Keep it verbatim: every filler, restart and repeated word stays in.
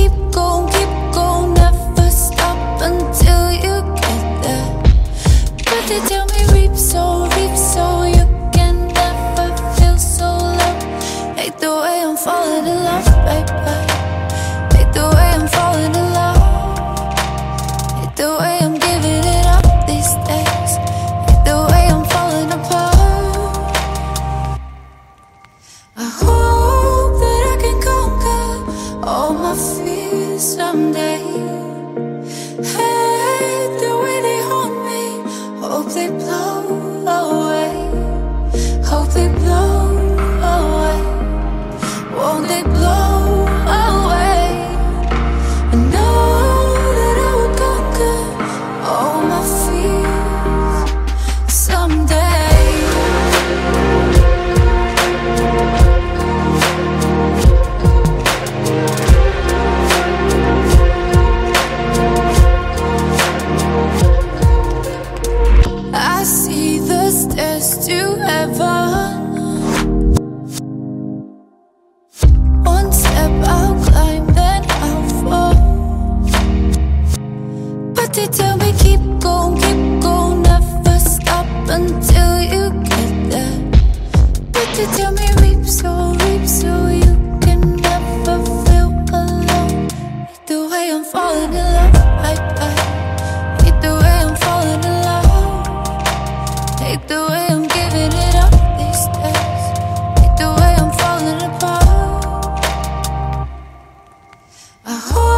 keep going, keep going, never stop until you get there. But they tell me reap so, reap so, you can never feel so low. Hate the way I'm falling in love, baby. Hate the way I'm falling in love. Hate the way I'm giving it up these days. Hate the way I'm falling apart. I hope that I can conquer all my fears someday. Hate the way they haunt me. Hope they blow away. Hope they blow away. Won't they blow away? I know that I will conquer all my fears someday. I see the stairs to heaven. One step I'll climb, then I'll fall. But they tell me keep going, keep going, never stop until you get there. But they tell me reap so, reap so, you can never feel alone. Hate the way I'm falling in love, I, I hate the way I'm falling in love. Hate the way I'm giving it up these days. Hate the way I'm falling apart. I hope